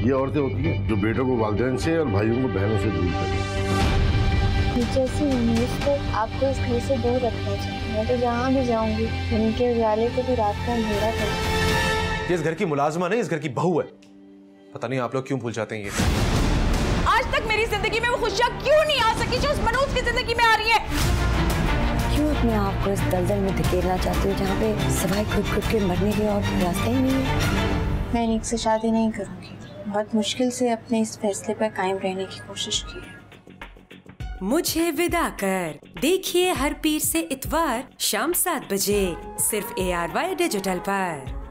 ये औरतें होती हैं जो बेटों को वालिदैन से और भाइयों को बहनों से दूर करती हैं। जैसी उम्मीद को आपको इस घर से दूर रखना चाहिए। मैं तो जहाँ भी जाऊंगी उनके उजाले को भी रात का अंधेरा करूंगी। ये इस घर की मुलाजमा नहीं, इस घर की बहू है। पता नहीं आप लोग क्यों भूल जाते हैं ये। आज तक मेरी जिंदगी में वो खुशियाँ क्यों नहीं आ सकी जो उस मनोज की जिंदगी में आ रही है? क्यों अपने आप को इस दलदल में धकेलना चाहती हो जहाँ पे सिवाय खुद के मरने के और रास्ता ही नहीं है? मैं निक से शादी नहीं करूंगी। बहुत मुश्किल से अपने इस फैसले पर कायम रहने की कोशिश की है। मुझे विदा कर देखिए हर पीर से इतवार शाम 7 बजे सिर्फ ARY डिजिटल पर।